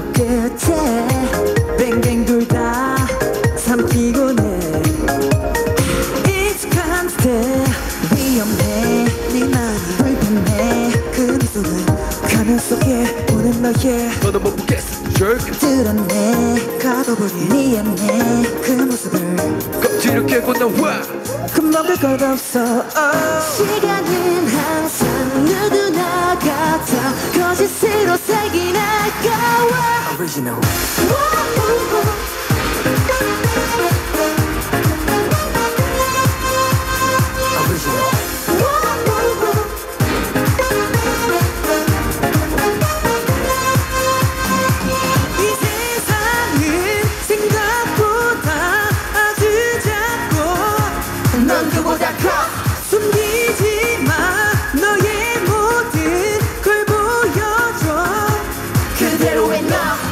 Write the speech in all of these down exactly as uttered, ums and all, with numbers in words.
끝에 뱅뱅 돌다 삼키곤 해. It's constant 위험해 네 말이 불편해 그 미소는 가면 속에 오는 너의 너는 못 보겠어 jerk 드러내 가둬버린 네 안에 그 모습을 껍질을 깨고 나와 겁먹을 것 없어 oh. 시간은 항상 누구나 같아 거짓으로 살긴 아까워 Original 넌 그보다 커 숨기지 마 너의 모든 걸 보여줘 그대로의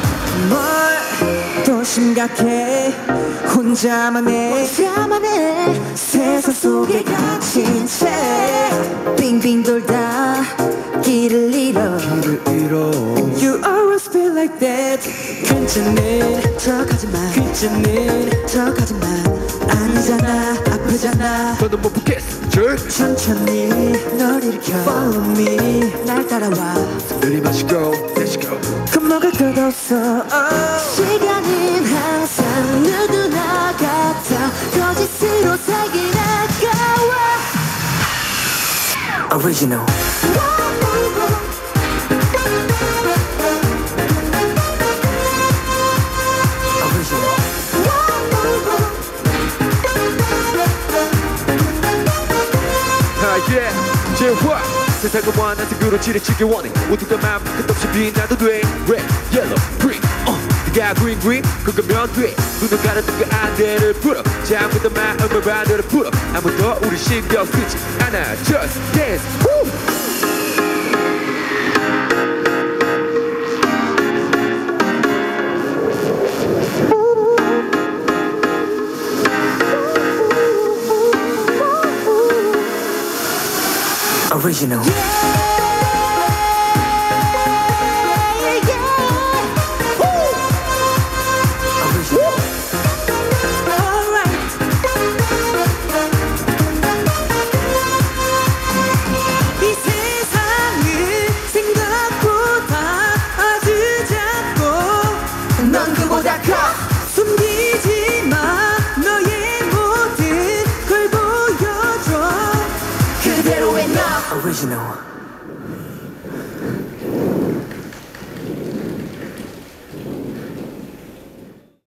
너 뭘 또 심각해 혼자만 해 혼자만 해 세상 속에 갇힌 채 빙빙 돌다 길을 잃어 길을 잃어 You always feel like that 괜찮은 척하지만 괜찮은 척하지만 아니잖아 아프잖아 너는 못 보겠어 jerk 천천히 널 일으켜 Follow me 날 따라와 내리마시고 let's go 겁먹을 것 없어 oh. 시간은 항상 누구나 같아 거짓으로 살긴 아까워 Original yeah, 재화 세상을 원한 색으로 칠해치기 원해 모두가 마음 끝없이 빛나도 돼 Red, yellow, green uh, 네가 green, green 그거면 돼 눈을 가렸던 그 안대를 풀어 잠깐만 마음을 반대로 풀어 아무도 우리 신경 쓰지 않아 Just dance, woo! Original. Yeah, yeah, Woo. Original. Alright. 이 세상은 생각보다 아주 작고 넌 그보다 커 숨기지 마 너의 모든 걸 보여줘 그대로의 너 Original.